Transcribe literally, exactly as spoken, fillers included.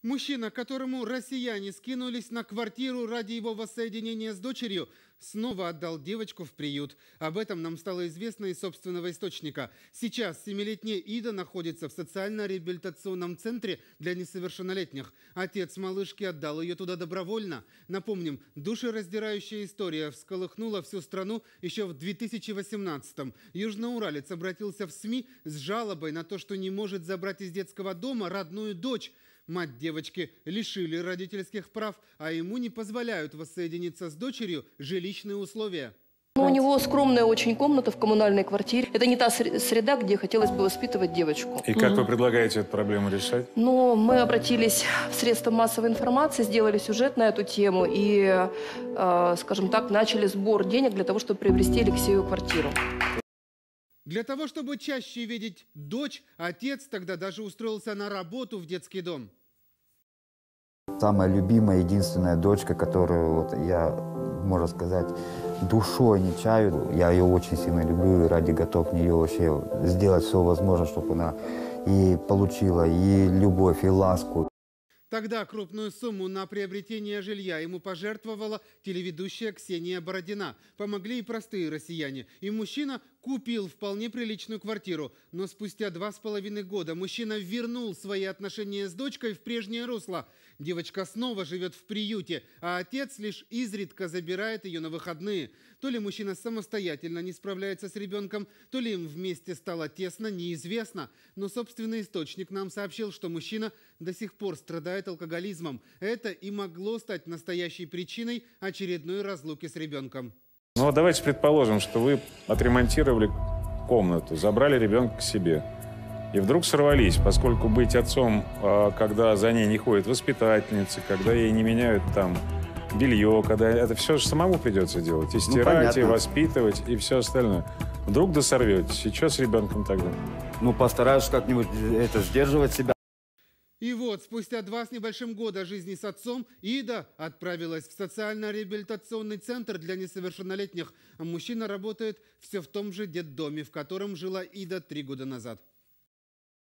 Мужчина, которому россияне скинулись на квартиру ради его воссоединения с дочерью, снова отдал девочку в приют. Об этом нам стало известно из собственного источника. Сейчас семилетняя Ида находится в социально-реабилитационном центре для несовершеннолетних. Отец малышки отдал ее туда добровольно. Напомним, душераздирающая история всколыхнула всю страну еще в две тысячи восемнадцатом. Южноуралец обратился в СМИ с жалобой на то, что не может забрать из детского дома родную дочь. Мать девочки лишили родительских прав, а ему не позволяют воссоединиться с дочерью жилищные условия. У него скромная очень комната в коммунальной квартире. Это не та среда, где хотелось бы воспитывать девочку. И как вы предлагаете эту проблему решать? Но мы обратились в средства массовой информации, сделали сюжет на эту тему и, э, скажем так, начали сбор денег для того, чтобы приобрести Алексею квартиру. Для того, чтобы чаще видеть дочь, отец тогда даже устроился на работу в детский дом. Самая любимая, единственная дочка, которую вот я, можно сказать, душой не чаю. Я ее очень сильно люблю и ради готов в нее вообще сделать все возможное, чтобы она и получила и любовь, и ласку. Тогда крупную сумму на приобретение жилья ему пожертвовала телеведущая Ксения Бородина. Помогли и простые россияне. И мужчина купил вполне приличную квартиру. Но спустя два с половиной года мужчина вернул свои отношения с дочкой в прежнее русло. Девочка снова живет в приюте, а отец лишь изредка забирает ее на выходные. То ли мужчина самостоятельно не справляется с ребенком, то ли им вместе стало тесно, неизвестно. Но собственный источник нам сообщил, что мужчина до сих пор страдает алкоголизмом. Это и могло стать настоящей причиной очередной разлуки с ребенком. Ну, давайте предположим, что вы отремонтировали комнату, забрали ребенка к себе. И вдруг сорвались, поскольку быть отцом, когда за ней не ходят воспитательницы, когда ей не меняют там белье, когда это все же самому придется делать. И стирать, ну, и воспитывать, и все остальное. Вдруг досорветесь. И что с ребенком тогда? Ну, постараюсь как-нибудь это сдерживать себя. И вот, спустя два с небольшим года жизни с отцом, Ида отправилась в социально-реабилитационный центр для несовершеннолетних. А мужчина работает все в том же детдоме, в котором жила Ида три года назад.